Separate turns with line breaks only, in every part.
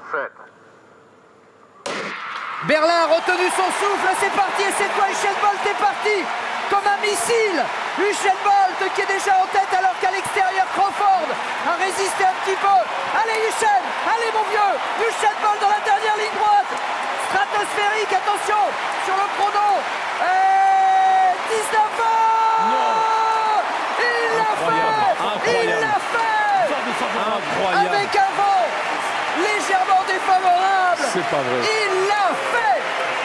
Berlin a retenu son souffle, c'est parti et cette fois Usain Bolt est parti comme un missile. Usain Bolt qui est déjà en tête alors qu'à l'extérieur Crawford a résisté un petit peu. Allez Usain, allez mon vieux, Usain Bolt dans la dernière ligne droite. Stratosphérique, attention sur le chrono. Et 19 ans. Il l'a fait. Il l'a fait.
Incroyable.
Avec un vent légèrement défavorable.
C'est pas vrai.
Il l'a fait.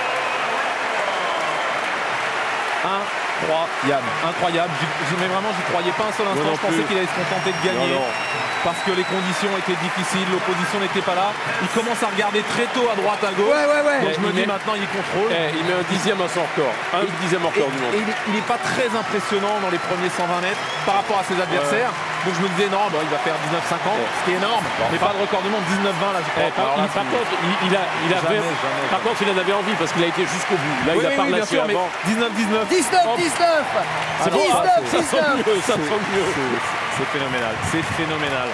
Incroyable. Mais vraiment, j'y croyais pas un seul instant. Je pensais qu'il allait se contenter de gagner. Parce que les conditions étaient difficiles, l'opposition n'était pas là. Il commence à regarder très tôt à droite, à gauche. Donc je me dis maintenant, il contrôle.
Il met un dixième à son record. Un dixième record du monde.
Et il n'est pas très impressionnant dans les premiers 120 mètres par rapport à ses adversaires. Donc je me disais, non, il va faire 19,50, ce qui est énorme. Mais pas de record du monde, 19,20 là, je crois.
Par contre, il en avait envie parce qu'il a été jusqu'au bout. Là, il a pas relâché avant.
19,19.
19-19.
C'est bon,
19-19.
ça sent mieux.
C'est phénoménal, c'est phénoménal.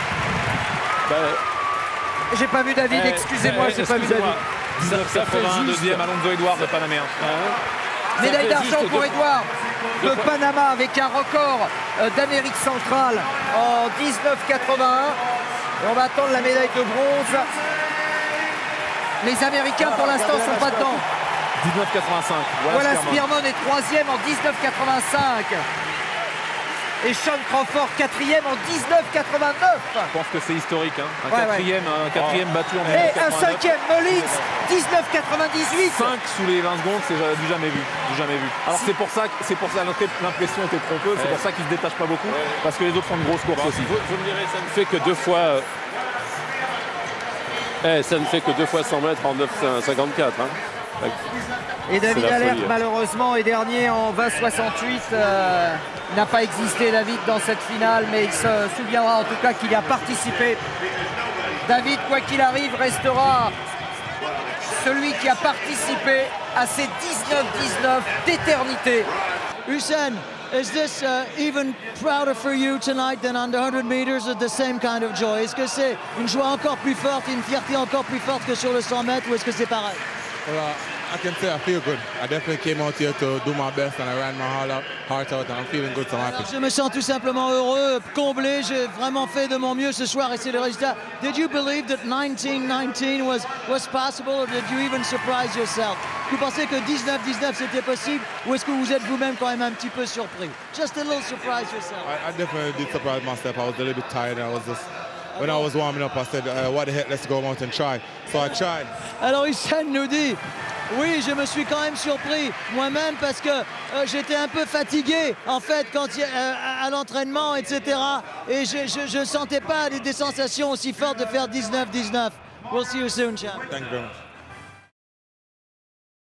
J'ai pas vu David, excusez-moi, j'ai pas vu David.
19,81, deuxième Alonso Edouard de Panaméricain.
Médaille d'argent pour Edouard de Panama avec un record d'Amérique centrale en 19,81. Et on va attendre la médaille de bronze. Les Américains pour l'instant sont pas dedans.
19,85.
Voilà Spearmon est troisième en 19,85. Et Sean Crawford quatrième en 19,89.
Je pense que c'est historique. Un quatrième battu en 19,89.
Et un cinquième, Mullins, 19,98.
5 sous les 20 secondes, c'est du jamais vu. Alors c'est pour ça l'impression était trompeuse. C'est pour ça qu'il se détache pas beaucoup. Parce que les autres font de grosses courses aussi.
Vous me direz, ça ne fait que deux fois. Ça ne fait que 2 fois 100 mètres en 9,54.
Et David Allert malheureusement est dernier en 20,68. N'a pas existé David dans cette finale, mais il se souviendra en tout cas qu'il y a participé. David, quoi qu'il arrive, restera celui qui a participé à ces 19-19 d'éternité.
Usain, is this even prouder for you tonight than on the 100 meters or the same kind of joy? Est-ce que c'est une joie encore plus forte, une fierté encore plus forte que sur le 100 mètres ou est-ce que c'est pareil?
I can say I feel good. I definitely came out here to do my best and I ran my heart out and I'm feeling good, so I'm happy.
Je me sens tout simplement heureux, comblé. J'ai vraiment fait de mon mieux ce soir et c'est le résultat. Did you believe that 19-19 was possible or did you even surprise yourself? Vous pensez que 19-19 c'était possible ou est-ce que vous êtes vous-même quand même un petit peu surpris? Just a little surprise yourself.
I definitely did surprise myself. I was a little bit tired. When I was warming up, I said, what the heck, let's go out and try. So I tried.
Alors Usain nous dit, oui, je me suis quand même surpris moi-même parce que j'étais un peu fatigué en fait quand à l'entraînement, etc. Et je ne sentais pas des sensations aussi fortes de faire 19-19. We'll see you soon, champ.
Thank you very much.